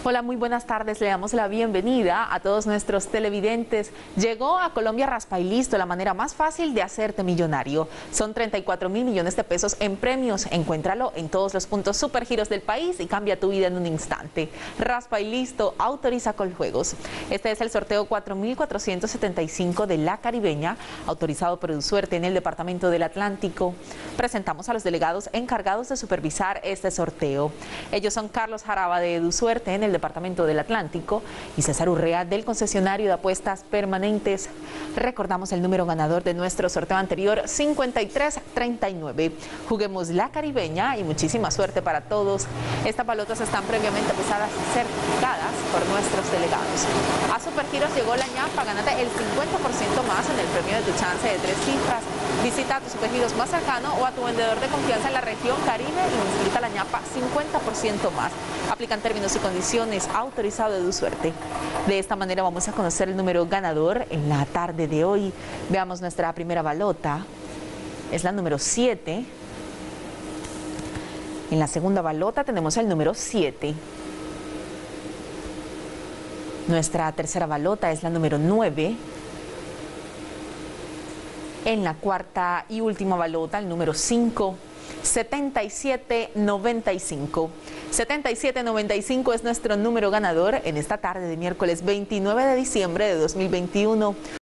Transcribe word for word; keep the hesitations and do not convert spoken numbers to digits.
Hola, muy buenas tardes. Le damos la bienvenida a todos nuestros televidentes. Llegó a Colombia Raspa y Listo, la manera más fácil de hacerte millonario. Son treinta y cuatro mil millones de pesos en premios. Encuéntralo en todos los puntos Supergiros del país y cambia tu vida en un instante. Raspa y Listo, autoriza Coljuegos. Este es el sorteo cuatro mil cuatrocientos setenta y cinco de La Caribeña, autorizado por EduSuerte en el Departamento del Atlántico. Presentamos a los delegados encargados de supervisar este sorteo. Ellos son Carlos Jaraba de EduSuerte en el Departamento del Atlántico y César Urrea del concesionario de apuestas permanentes. Recordamos el número ganador de nuestro sorteo anterior, cincuenta y tres treinta y nueve. Juguemos La Caribeña y muchísima suerte para todos. Estas balotas están previamente pesadas y certificadas por nuestros delegados. A Supergiros llegó la ñapa, gánate el cincuenta por ciento más en el premio de tu chance de tres cifras. Visita a tu Supergiros más cercano o a tu vendedor de confianza en la región Caribe y inscrita la ñapa cincuenta por ciento más. Aplican términos y condiciones, autorizado de EduSuerte. De esta manera vamos a conocer el número ganador en la tarde de hoy. Veamos nuestra primera balota. Es la número siete. En la segunda balota tenemos el número siete. Nuestra tercera balota es la número nueve. En la cuarta y última balota, el número cinco. setenta y siete noventa y cinco. setenta y siete noventa y cinco es nuestro número ganador en esta tarde de miércoles veintinueve de diciembre de dos mil veintiuno.